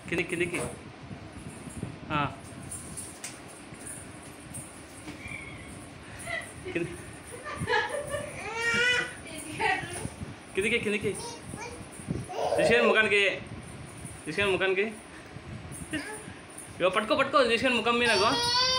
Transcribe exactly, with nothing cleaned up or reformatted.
కింది కిందికి కిందికి కిందికి తీసుకొని ముఖానికి తీసుకొని ముఖానికి ఇగో పట్టుకో పట్టుకో తీసుకొని ముఖం మీద